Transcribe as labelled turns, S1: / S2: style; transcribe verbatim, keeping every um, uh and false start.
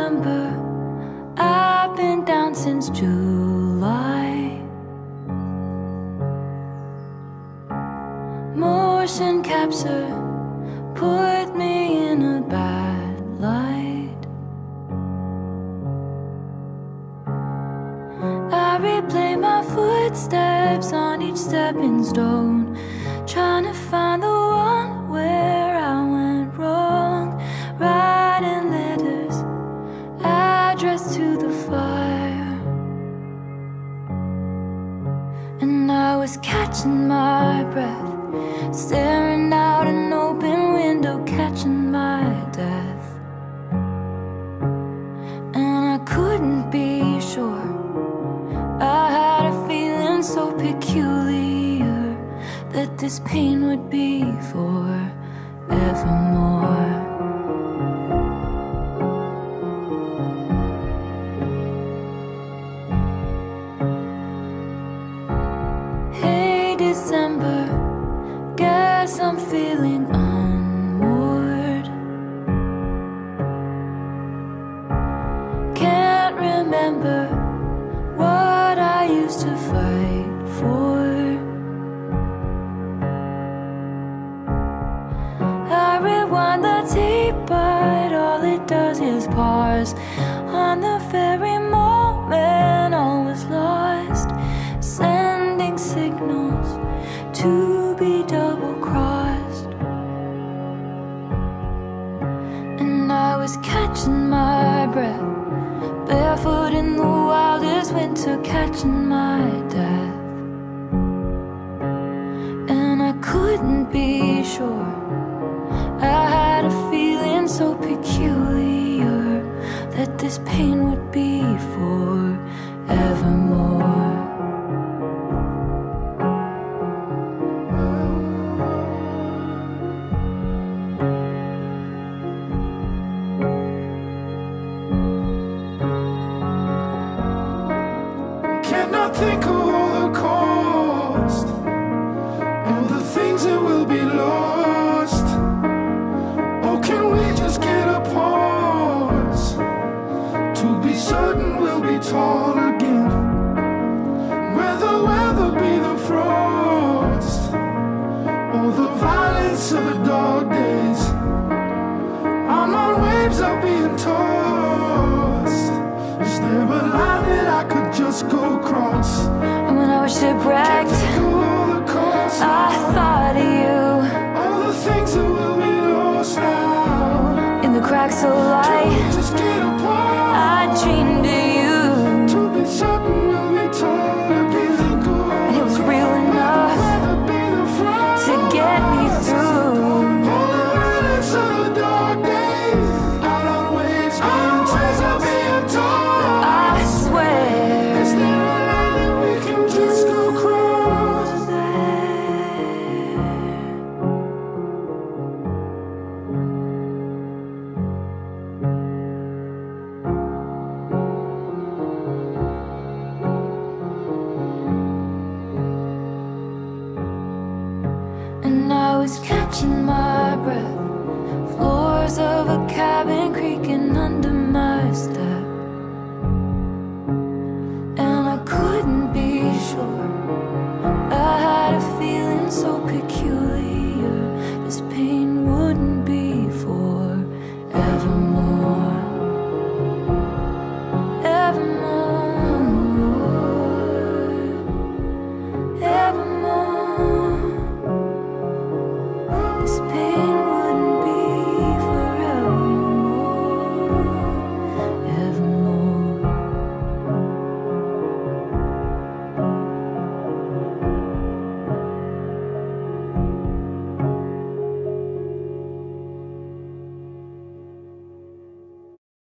S1: December, I've been down since July. Motion capture put me in a bad light. I replay my footsteps on each stepping stone, trying to find the one where I went wrong. Writing letters addressed to the fire, and I was catching my breath, staring out an open window, catching my death. And I couldn't be sure, I had a feeling so peculiar that this pain would be forevermore. Hey December, guess I'm feeling unmoored. Can't remember what I used to fight for. I rewind the tape, but all it does is pause on the very moment all was lost, sending signals to be double-crossed. And I was catching my breath, barefoot in the wildest winter, catching my death. And I couldn't be sure, I had a feeling so peculiar that this pain would be forevermore.
S2: Cannot think of all the cost, all the things that will be lost. Or can we just get a pause to be certain we'll be tall again? Where the weather be the frost, or the violence of the dog days. I'm on waves, I'm being tossed. Is there a line that I could just go across?
S1: And when I was shipwrecked, I thought of you,
S2: all the things that will be lost now.
S1: in the cracks so light,
S2: Just get apart.
S1: I dreamed of you,
S2: To be certain we'll be told again.
S1: and it was real enough
S2: Rather be the front.
S1: to get me through.
S2: All the violence of the dark days. Out on waves, being tossed, I'm being told.
S1: I swear,
S2: Is there a line that we can just go across?
S1: and I was catching my breath, floors of a cabin creaking under my step. And I couldn't be sure, I had a feeling so peculiar